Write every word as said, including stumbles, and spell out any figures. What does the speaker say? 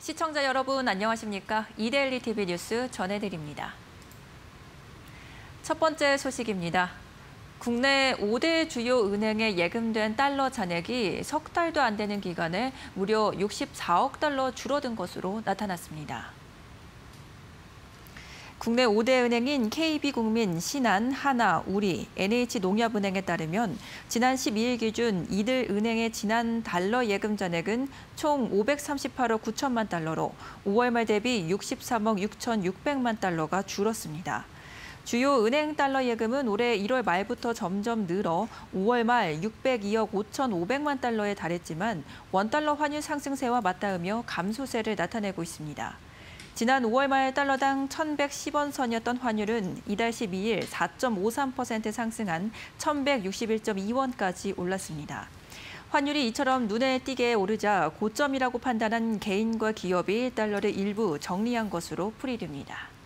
시청자 여러분 안녕하십니까? 이데일리 티비 뉴스 전해드립니다. 첫 번째 소식입니다. 국내 오 대 주요 은행에 예금된 달러 잔액이 석 달도 안 되는 기간에 무려 육십사억 달러 줄어든 것으로 나타났습니다. 국내 오 대 은행인 케이비국민, 신한, 하나, 우리, 엔에이치농협은행에 따르면 지난 십이일 기준 이들 은행의 지난 달러 예금 잔액은 총 오백삼십팔억 구천만 달러로 오월 말 대비 육십삼억 육천육백만 달러가 줄었습니다. 주요 은행 달러 예금은 올해 일월 말부터 점점 늘어 오월 말 육백이억 오천오백만 달러에 달했지만 원달러 환율 상승세와 맞닿으며 감소세를 나타내고 있습니다. 지난 오월 말 달러당 천백십 원 선이었던 환율은 이달 십이일 사 점 오삼 퍼센트 상승한 천백육십일 점 이 원까지 올랐습니다. 환율이 이처럼 눈에 띄게 오르자 고점이라고 판단한 개인과 기업이 달러를 일부 정리한 것으로 풀이됩니다.